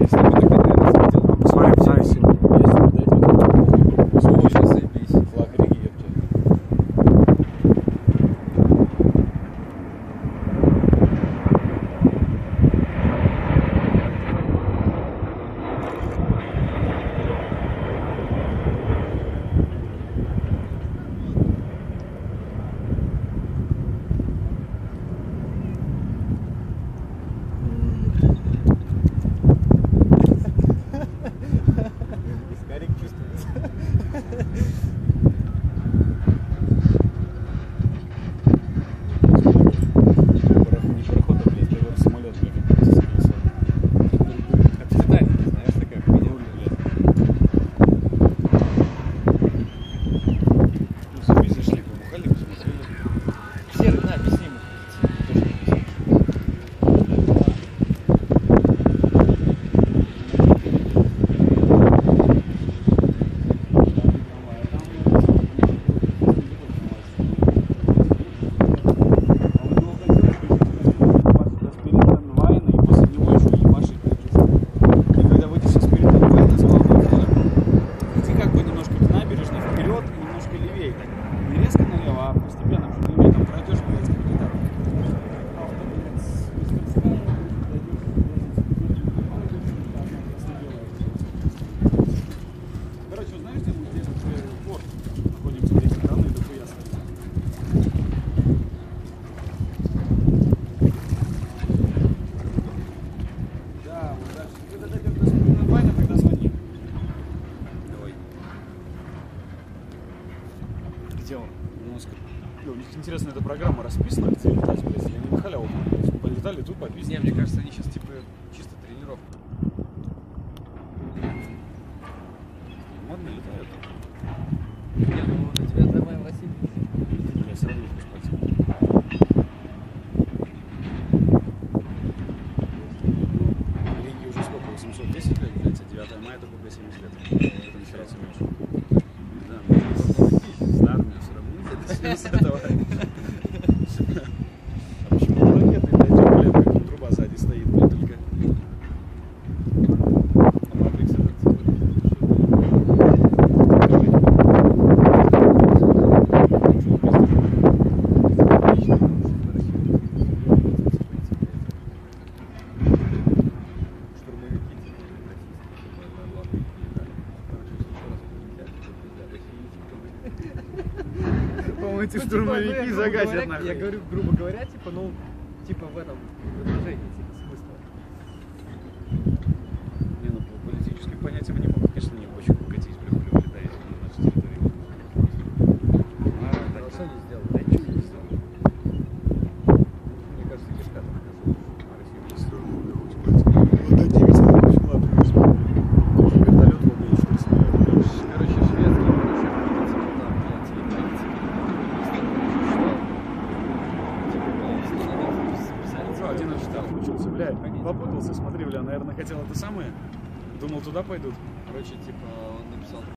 Если бы ты когда-то сходил, то Посмотри, посмотри. очень заебись. Флаг Риги, ёпта. Гарик чувствуется. Не пароход, а, блядь, это самолет, блядь, как садился. От Титаники, знаешь, такая хуйня, блядь. Ну, сами зашли, побухали, посмотрели. Все, на, объясни ему. Тоже написал. Где он? У них интересно, эта программа расписана, где летать, блядь, или они на халяву полетали, тут подписаны. Не, мне кажется, они сейчас типа чисто тренировка. Модно летают. Не, ну на 9 мая в России. Я все равно не спать. Риге уже сколько? 810 лет, блядь, а 9 мая только 70 лет. Это ни хера себе меньше. Да, с армией все равно. Начнем с этого. А почему ракеты, блядь, блядь, как труба сзади стоит, блядь, только? А Матрикс этот эти штурмовики загасят нахуй. Я говорю, грубо говоря, типа, ну, типа в этом предложении, типа, смысла. Не, ну по политическим понятиям они могут, конечно, не очень катить, прикольно улетать на нашу территорию. А что они сделали? Да ничего не сделали. Мне кажется, кишка там оказалась. А Россия не строила, хоть пальцем. Да 9 тысяч ладно, даже вертолет в облаке что снимает. Короче, шведский, короче, там, Один из штаб учился, блядь, попутался, смотри, бля, наверное, хотел это самое. Думал, туда пойдут. короче, типа, он написал